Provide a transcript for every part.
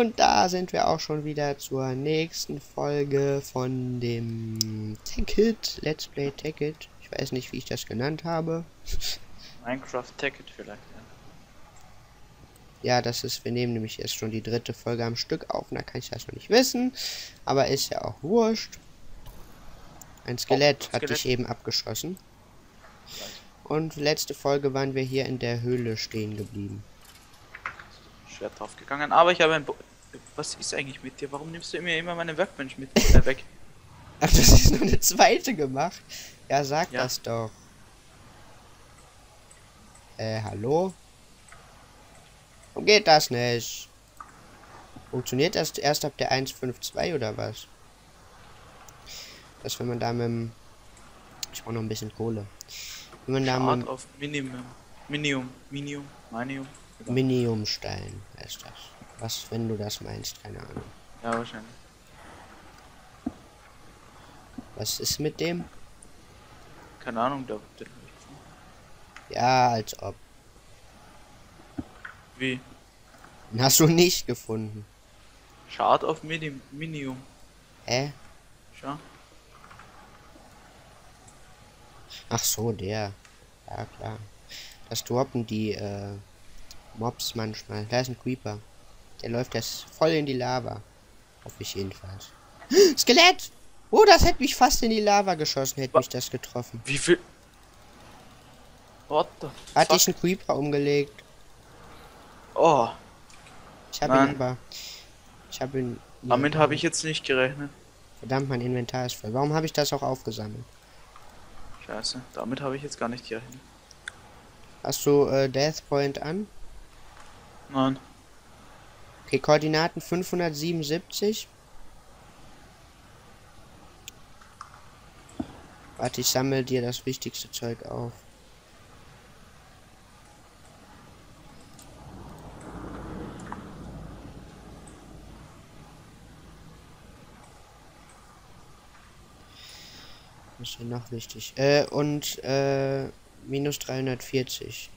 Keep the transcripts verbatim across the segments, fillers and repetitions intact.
Und da sind wir auch schon wieder zur nächsten Folge von dem Tekkit, Let's Play Tekkit. Ich weiß nicht, wie ich das genannt habe. Minecraft Tekkit vielleicht, ja. Ja, das ist, wir nehmen nämlich erst schon die dritte Folge am Stück auf, und da kann ich das noch nicht wissen. Aber ist ja auch wurscht. Ein Skelett, Oh, hat Skelett. dich eben abgeschossen. Und letzte Folge waren wir hier in der Höhle stehen geblieben. Schwer drauf gegangen, aber ich habe ein Bo Was ist eigentlich mit dir? Warum nimmst du mir immer meine Workbench mit äh, weg? Ach, das ist noch eine zweite gemacht. Ja, sag Ja. das doch. Äh, hallo? Warum geht das nicht? Funktioniert das erst ab der eins Punkt fünf Punkt zwei oder was? Das, wenn man da mit dem... Ich brauche noch ein bisschen Kohle. Wenn man da Chart mit auf Minimum. Minium. Minium. Minium. dem Miniumstein heißt das. Was, wenn du das meinst, keine Ahnung. Ja, wahrscheinlich. Was ist mit dem? Keine Ahnung, da. da Ja, als ob. Wie? Den hast du nicht gefunden. Chart auf Minim Minium. Hä? Schau. Ach so, der. Ja, klar. Das droppen die äh, Mobs manchmal. Da ist ein Creeper. Der läuft jetzt voll in die Lava. Hoffe ich jedenfalls. Skelett! Oh, das hätte mich fast in die Lava geschossen, hätte Wa- mich das getroffen. Wie viel? What the Hatte fuck? ich einen Creeper umgelegt. Oh, Ich habe ihn Mann. aber... Ich habe ihn... damit habe ich jetzt nicht gerechnet. Verdammt, mein Inventar ist voll. Warum habe ich das auch aufgesammelt? Scheiße, damit habe ich jetzt gar nicht gerechnet. Hast du äh, Death Point an? Nein. Okay, Koordinaten fünfhundertsiebenundsiebzig. Warte, ich sammle dir das wichtigste Zeug auf. Was ist denn noch wichtig? Äh, und, äh, minus dreihundertvierzig.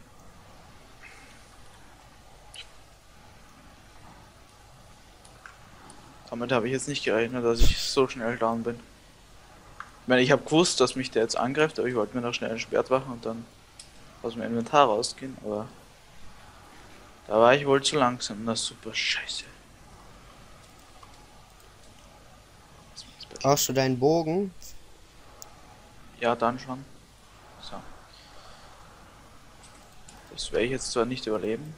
Damit habe ich jetzt nicht gerechnet, dass ich so schnell down bin. Ich meine, ich habe gewusst, dass mich der jetzt angreift, aber ich wollte mir noch schnell ein Schwert machen und dann aus dem Inventar rausgehen, aber da war ich wohl zu langsam. Na super, scheiße. Brauchst du deinen Bogen? Ja, dann schon. So. Das werde ich jetzt zwar nicht überleben.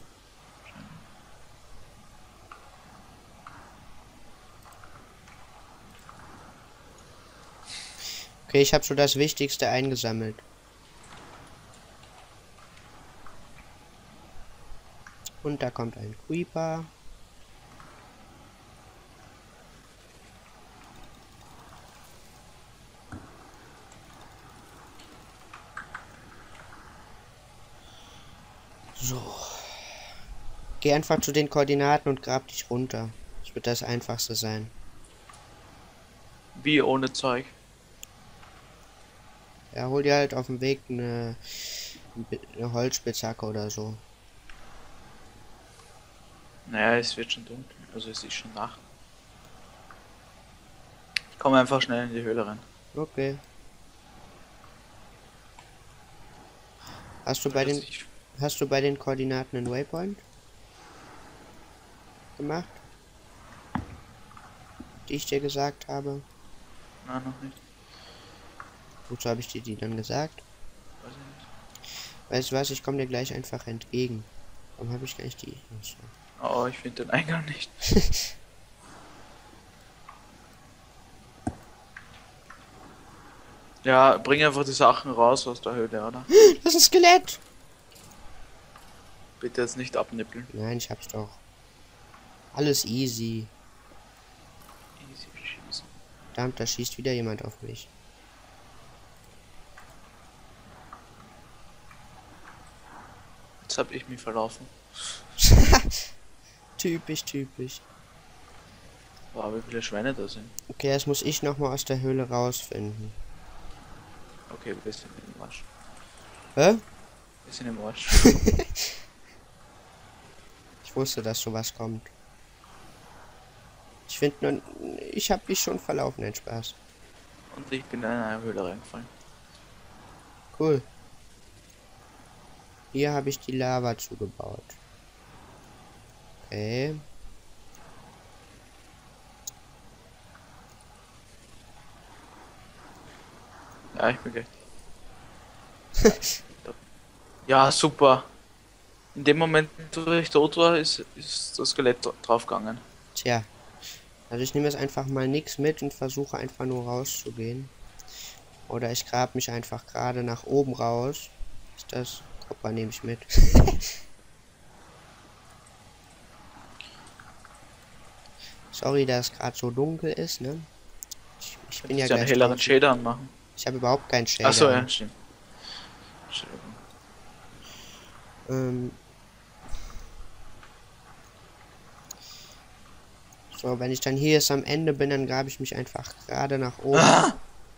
Okay, ich habe schon das Wichtigste eingesammelt. Und da kommt ein Creeper. So. Geh einfach zu den Koordinaten und grab dich runter. Das wird das Einfachste sein. Wie ohne Zeug. Ja, hol dir halt auf dem Weg eine, eine Holzspitzhacke oder so. Naja, es wird schon dunkel. Also es ist schon Nacht. Ich komme einfach schnell in die Höhle rein. Okay. Hast du bei Dass den ich- hast du bei den Koordinaten einen Waypoint gemacht? Die ich dir gesagt habe. Nein, noch nicht. Wozu habe ich dir die dann gesagt? Weiß ich nicht. Weißt du was, ich komme dir gleich einfach entgegen. Warum habe ich gar nicht die? Ach so. Oh, ich finde den Eingang nicht. Ja, bring einfach die Sachen raus aus der Höhle, oder? Das ist ein Skelett! Bitte jetzt nicht abnippeln. Nein, ich hab's doch. Alles easy. Easy peasy. Verdammt, da schießt wieder jemand auf mich. Jetzt habe ich mich verlaufen. Typisch, typisch. Wow, wie viele Schweine da sind. Okay, das muss ich noch mal aus der Höhle rausfinden. Okay, wir sind im Arsch. Hä? Wir sind im Arsch. Ich wusste, dass sowas kommt. Ich finde nur, ich habe mich schon verlaufen, ein Spaß. Und ich bin in eine Höhle reingefallen. Cool. Hier habe ich die Lava zugebaut. Okay. Ja, ich bin gleich. Ja, super. In dem Moment, wo ich tot war, ist, ist das Skelett draufgegangen. Tja. Also ich nehme jetzt einfach mal nichts mit und versuche einfach nur rauszugehen. Oder ich grab mich einfach gerade nach oben raus. Ist das? Kopper nehme ich mit. Sorry, dass es gerade so dunkel ist, ne? Ich, ich bin ja ja einen gleich helleren draußen. Shader anmachen. Ich habe überhaupt keinen Shader. Achso, ja, stimmt. Ähm so, wenn ich dann hier jetzt am Ende bin, dann grabe ich mich einfach gerade nach oben. Ah!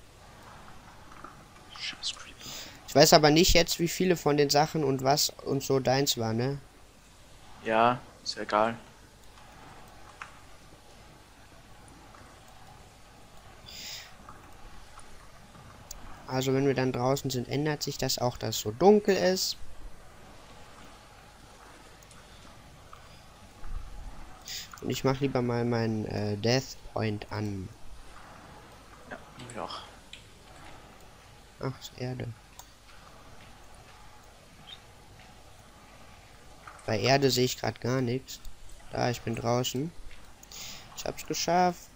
Ich weiß aber nicht jetzt, wie viele von den Sachen und was und so deins war, ne? Ja, ist ja egal. Also wenn wir dann draußen sind, ändert sich das auch, dass es so dunkel ist. Und ich mache lieber mal meinen äh, Death Point an. Ja, ich auch. Ach, ist Erde. Bei Erde sehe ich gerade gar nichts. Da, ich bin draußen. Ich hab's geschafft.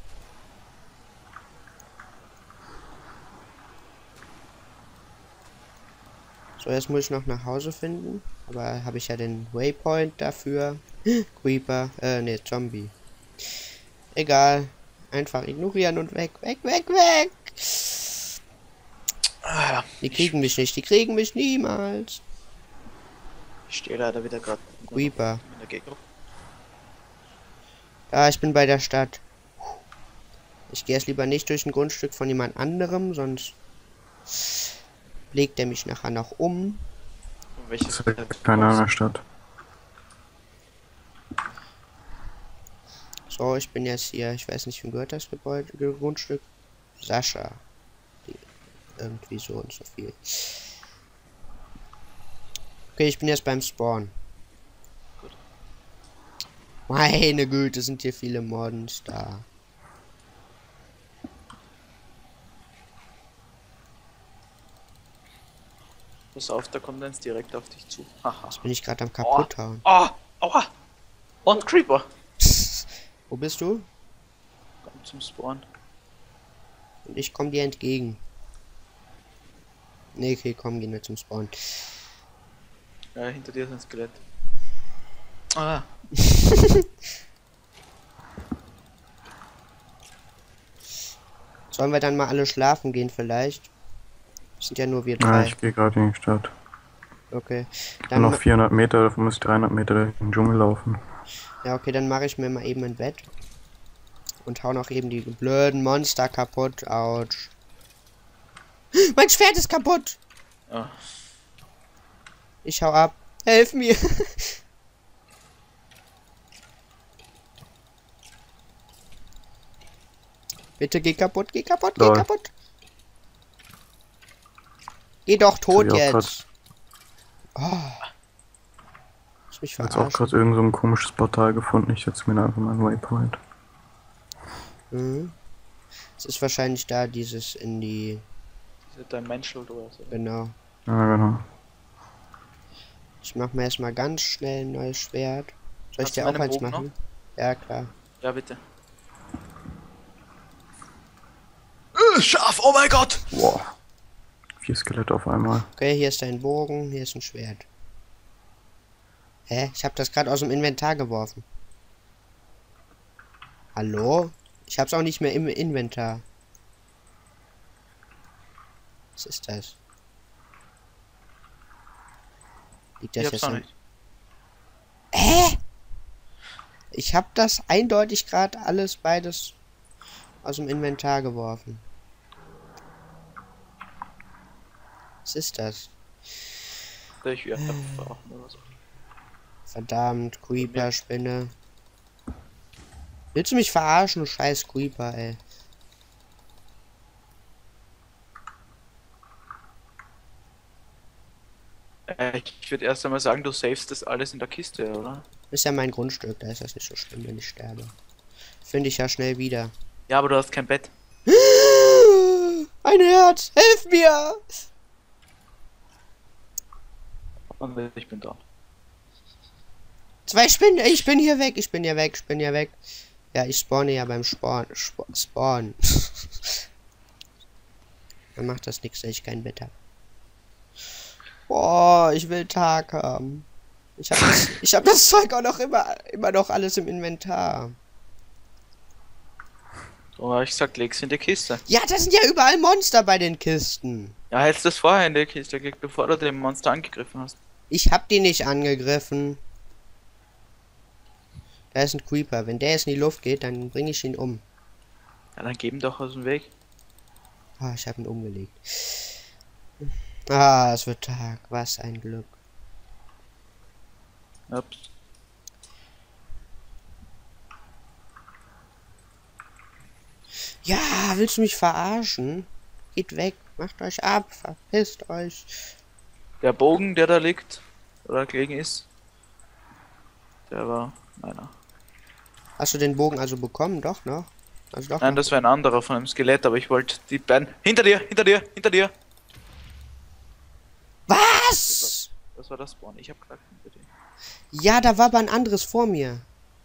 So, jetzt muss ich noch nach Hause finden. Aber habe ich ja den Waypoint dafür. Creeper, äh, ne, Zombie. Egal. Einfach ignorieren und weg, weg, weg, weg. Ah, ja. Die kriegen mich nicht, die kriegen mich niemals. Ich stehe leider wieder gerade Creeper. in der Gegend. Ja, ich bin bei der Stadt. Ich gehe jetzt lieber nicht durch ein Grundstück von jemand anderem, sonst legt er mich nachher noch um. Welches keine andere Stadt. So, ich bin jetzt hier, ich weiß nicht, wie gehört das Gebäude, Grundstück? Sascha. Die, irgendwie so und so viel. Okay, ich bin jetzt beim Spawn. Gut. Meine Güte, sind hier viele Monster. Pass auf, da kommt eins direkt auf dich zu. Haha. Jetzt bin ich gerade am kaputt hauen. Oh, aua! Und Creeper! Wo bist du? Komm zum Spawn. Und ich komme dir entgegen. Nee, okay, komm, geh nicht zum Spawn. Ja, hinter dir ist ein Skelett. Ah. Sollen wir dann mal alle schlafen gehen vielleicht? Das sind ja nur wir Ja, drei. ich gehe gerade in die Stadt. Okay. Dann Dann noch vierhundert Meter, davon muss ich dreihundert Meter durch den Dschungel laufen. ja, okay, dann mache ich mir mal eben ein Bett. Und hau noch eben die blöden Monster kaputt. Autsch. Mein Schwert ist kaputt! Oh. Ich hau ab. Helf mir! Bitte geh kaputt, geh kaputt, geh Lol. kaputt. Geh doch tot Ich hab jetzt. Oh. Ich mich Ich habe jetzt auch verarschen. gerade irgend so ein komisches Portal gefunden. Ich setze mir da einfach mal einen Waypoint. Mhm. Es ist wahrscheinlich da dieses in die... Diese Dimensional Doors, oder? Genau. Ja, genau. Ich mach mir erstmal ganz schnell ein neues Schwert. Soll ich Hast dir du auch meinen eins Bogen machen? Ja, klar. Ja, bitte. Äh, Schaf, oh mein Gott! Wow. Vier Skelette auf einmal. Okay, hier ist ein Bogen, hier ist ein Schwert. Hä? Ich habe das gerade aus dem Inventar geworfen. Hallo? Ich hab's auch nicht mehr im Inventar. Was ist das? Liegt das Ich hab's jetzt noch an... nicht. Hä? Ich hab das eindeutig gerade alles beides aus dem Inventar geworfen. Was ist das? Soll ich wieder brauchen oder so? Verdammt, Creeper, Spinne. Willst du mich verarschen, du scheiß Creeper, ey? Äh, ich würde erst einmal sagen, du savest das alles in der Kiste, oder? Ist ja mein Grundstück, da ist das nicht so schlimm, wenn ich sterbe. Finde ich ja schnell wieder. Ja, aber du hast kein Bett. Ein Herz, hilf mir! Und ich bin da. Zwei Spinnen, ich bin hier weg, ich bin hier weg, ich bin hier weg. Ja, ich spawne ja beim Spawn. Sp Spawn. Dann macht das nichts, dass ich kein Bett habe. Boah, ich will Tag haben. Ich habe das, ich hab das Zeug auch noch immer, immer noch alles im Inventar. So habe ich gesagt, leg's in die Kiste. Ja, da sind ja überall Monster bei den Kisten. Ja, hältst das vorher in die Kiste gelegt, bevor du den Monster angegriffen hast. Ich hab die nicht angegriffen. Da ist ein Creeper. Wenn der jetzt in die Luft geht, dann bringe ich ihn um. Ja, dann geben doch aus dem Weg. Ah, ich habe ihn umgelegt. Ah, es wird Tag. Was ein Glück. Ups. Ja, willst du mich verarschen? Geht weg. Macht euch ab. Verpisst euch. Der Bogen, der da liegt, oder gelegen ist, der war meiner. Hast du den Bogen also bekommen? Doch noch? Also doch Nein, noch. das war ein anderer von einem Skelett, aber ich wollte die beiden... Hinter dir, hinter dir, hinter dir! Was? Das war das Spawn, ich hab gesagt hinter dir. Ja, da war aber ein anderes vor mir.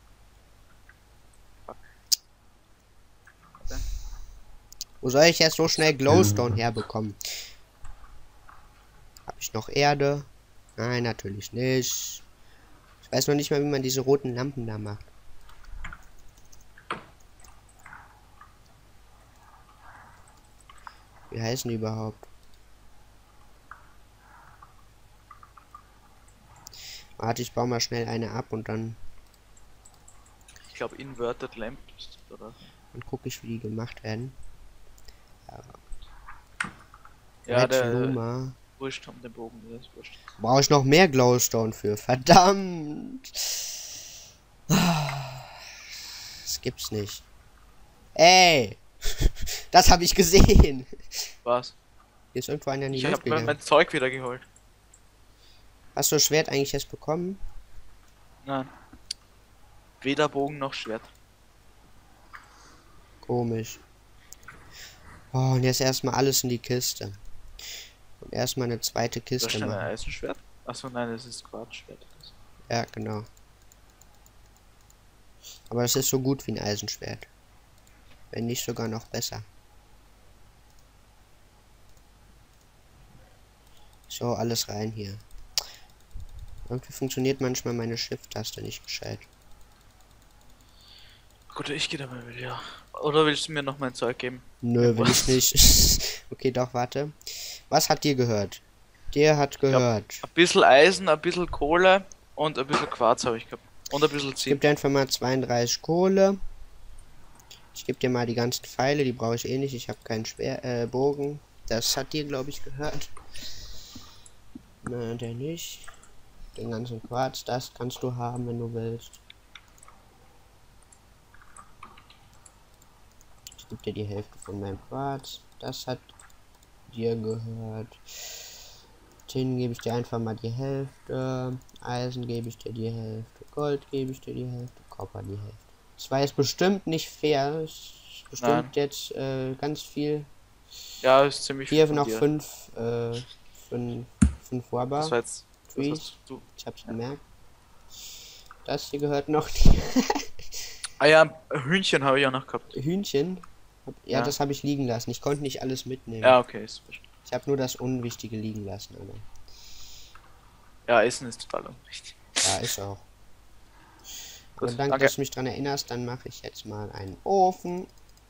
Fuck. Wo soll ich jetzt so schnell Glowstone herbekommen? Habe ich noch Erde? Nein, natürlich nicht. Ich weiß noch nicht mal, wie man diese roten Lampen da macht. Wie heißen die überhaupt? Warte, ich baue mal schnell eine ab und dann, Ich glaube Inverted Lamps, oder? dann gucke ich, wie die gemacht werden. Ja, Red der... Luma. Wurscht um den Bogen, das ist wurscht. Brauche ich noch mehr Glowstone für? Verdammt! Das gibt's nicht. Ey! Das habe ich gesehen! Was? Hier ist irgendwo einer in die Ich Luft habe gegangen. mein Zeug wieder geholt. Hast du das Schwert eigentlich jetzt bekommen? Nein. Weder Bogen noch Schwert. Komisch. Oh, und jetzt erstmal alles in die Kiste. Und erstmal eine zweite Das Kiste ist ein machen. Eisenschwert? Achso, nein, das ist Quarzschwert. Ja, genau. Aber das ist so gut wie ein Eisenschwert. Wenn nicht sogar noch besser. So, alles rein hier. Irgendwie funktioniert manchmal meine Shift-Taste nicht gescheit. Gut, ich gehe dabei will, ja. Oder willst du mir noch mein Zeug geben? Nö, will ich nicht. Okay, doch, warte. Was hat dir gehört? Der hat gehört. Ein bisschen Eisen, ein bisschen Kohle und ein bisschen Quarz habe ich gehabt. Und ein bisschen Ich Zinn. gebe dir einfach mal zweiunddreißig Kohle. Ich gebe dir mal die ganzen Pfeile, die brauche ich eh nicht. Ich habe keinen Schwer äh, Bogen. Das hat dir, glaube ich, gehört. Na, der nicht. Den ganzen Quarz, das kannst du haben, wenn du willst. Ich gebe dir die Hälfte von meinem Quarz. Das hat dir gehört. Tin gebe ich dir einfach mal die Hälfte. Eisen gebe ich dir die Hälfte. Gold gebe ich dir die Hälfte. Kupfer die Hälfte. Das war jetzt bestimmt nicht fair. Ist bestimmt Nein. jetzt äh, ganz viel. Ja, ist ziemlich Hier von noch dir. fünf, äh, fünf, fünf Wabba. Das war jetzt... Das Trees. hast du. Ich hab's gemerkt. Das hier gehört noch die Ah ja, Hühnchen habe ich auch noch gehabt. Hühnchen. Ja, Ja. das habe ich liegen lassen. Ich konnte nicht alles mitnehmen. Ja, okay, ist wurscht. Ich habe nur das Unwichtige liegen lassen, aber Ja, Essen ist total unwichtig. ja, ist auch. Gut, Und danke, danke. dass du mich dran erinnerst. Dann mache ich jetzt mal einen Ofen.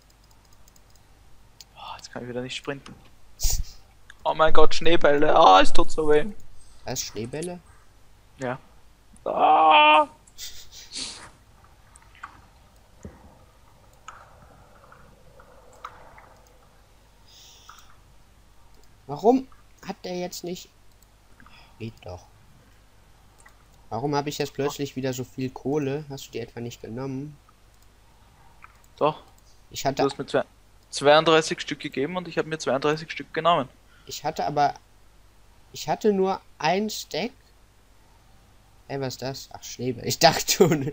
Oh, jetzt kann ich wieder nicht sprinten. Oh mein Gott, Schneebälle. Ah, es tut so weh. Das Schneebälle. Ja. Ah. Warum hat der jetzt nicht? Geht doch. Warum habe ich jetzt plötzlich wieder so viel Kohle? Hast du die etwa nicht genommen? Doch, Ich du hatte, hast mir zwei- zweiunddreißig Stück gegeben und ich habe mir zweiunddreißig Stück genommen. ich hatte aber, ich hatte nur ein Stack. Ey, was ist das? Ach, Schneeball. Ich dachte schon.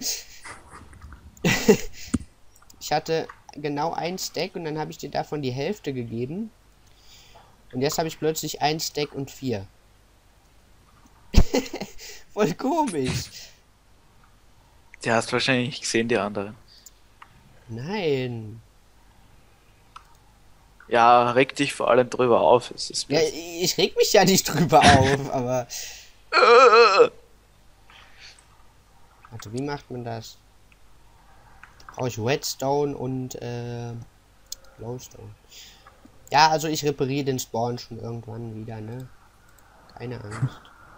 Ich hatte genau ein Stack und dann habe ich dir davon die Hälfte gegeben. Und jetzt habe ich plötzlich ein Stack und vier. Voll komisch. Die hast wahrscheinlich nicht gesehen, die anderen. Nein. Ja, reg dich vor allem drüber auf. Es ist Ja, ich reg mich ja nicht drüber auf, aber. Äh, Warte, wie macht man das? Brauche ich Redstone und äh, Glowstone. Ja, also ich repariere den Spawn schon irgendwann wieder, ne? Keine Angst.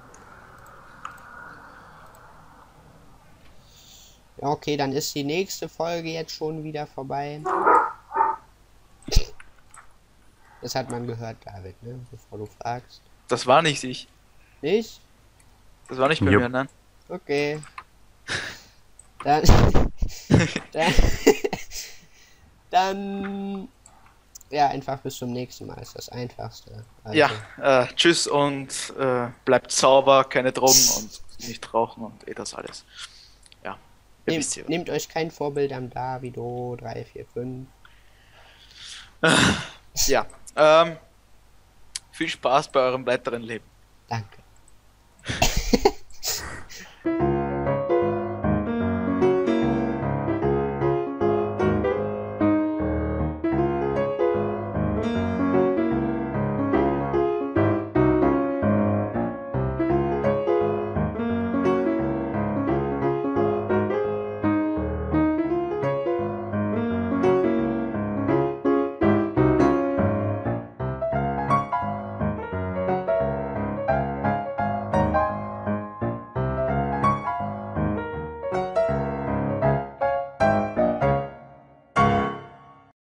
Ja, okay, dann ist die nächste Folge jetzt schon wieder vorbei. Das hat man gehört, David, ne? Bevor du fragst. Das war nicht ich. Nicht? Das war nicht bei Jupp. mir, nein. Okay. Dann. dann. Dann. Ja, einfach bis zum nächsten Mal ist das Einfachste. Also, Ja, äh, tschüss und äh, bleibt sauber, keine Drogen und nicht rauchen und eh das alles. Ja, ihr Nehm, wisst ja. nehmt euch kein Vorbild am Davido drei vier fünf. Ja, ähm, viel Spaß bei eurem weiteren Leben. Danke.